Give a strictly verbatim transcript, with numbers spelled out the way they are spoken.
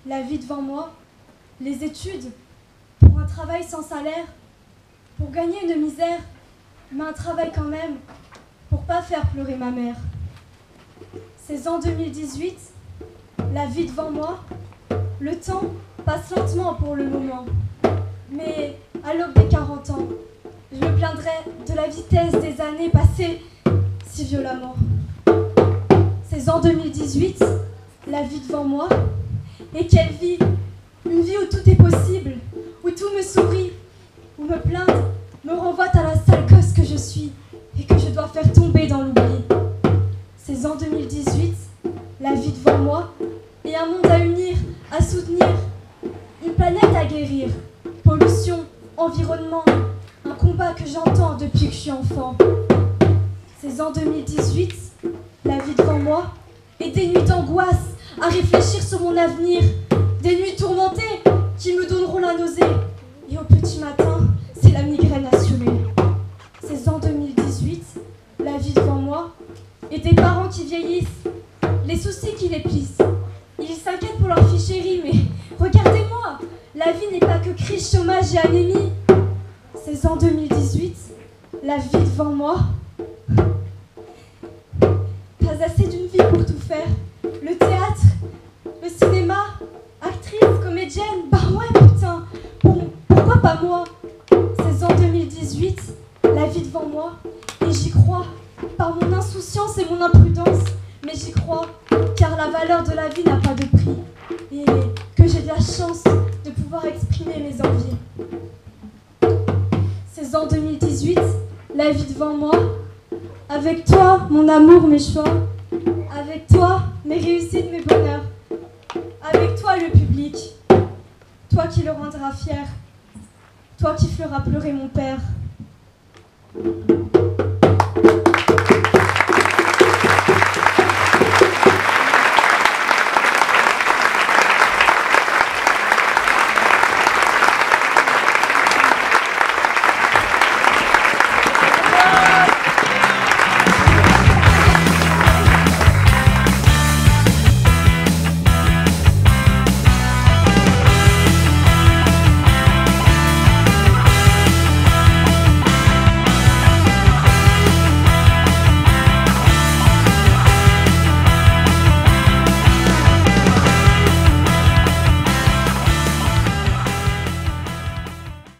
la vie devant moi, les études, pour un travail sans salaire, pour gagner une misère, mais un travail quand même, pour pas faire pleurer ma mère. C'est en deux mille dix-huit, la vie devant moi, le temps passe lentement pour le moment. Mais à l'aube des quarante ans, je me plaindrai de la vitesse des années passées si violemment. C'est en deux mille dix-huit, la vie devant moi, et quelle vie! Une vie où tout est possible, où tout me sourit, où me plaindre me renvoie à la sale gosse que je suis et que je dois faire tomber dans l'oubli. C'est en deux mille dix-huit, la vie devant moi, et un monde à unir, à soutenir, une planète à guérir, pollution, environnement, un combat que j'entends depuis que je suis enfant. C'est en deux mille dix-huit, la vie devant moi, et des nuits d'angoisse à réfléchir sur mon avenir, des nuits tourmentées qui me donneront la nausée, et au petit matin, c'est la migraine assurée. C'est en deux mille dix-huit, la vie devant moi, et des parents qui vieillissent, les soucis qui les plissent. Ils s'inquiètent pour leur fille chérie, mais regardez-moi, la vie n'est pas que crise, chômage et anémie. C'est en deux mille dix-huit, la vie devant moi. Pas assez d'une vie pour tout faire. Le théâtre, le cinéma, actrice, comédienne, bah ouais putain, pour, pourquoi pas moi? C'est en deux mille dix-huit, la vie devant moi, et j'y crois, par mon insouciance et mon imprudence, mais j'y crois, car la valeur de la vie n'a pas de prix, et que j'ai de la chance de pouvoir exprimer mes envies. C'est en deux mille dix-huit, la vie devant moi, avec toi, mon amour, mes choix, avec toi, mes réussites, mes bonheurs, avec toi, le public, toi qui le rendras fier, toi qui feras pleurer mon père.